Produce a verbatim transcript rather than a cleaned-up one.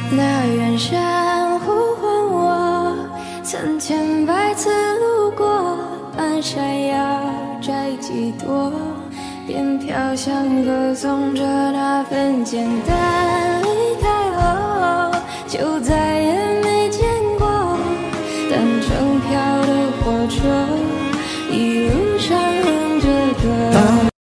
那远山呼唤我，曾千百次路过，半山腰摘几朵，便飘香歌颂着那份简单。离开后就再也没见过，单程飘的火车，一路上哼着歌。